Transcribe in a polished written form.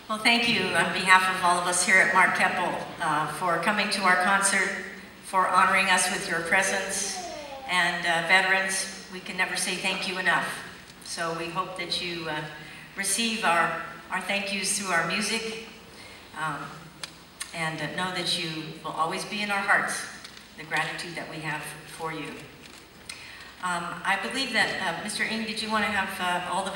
Well, thank you on behalf of all of us here at Mark Keppel for coming to our concert, for honoring us with your presence, and veterans, we can never say thank you enough. So we hope that you receive our thank yous through our music, and know that you will always be in our hearts, the gratitude that we have for you. I believe that, Mr. Ng, did you want to have all the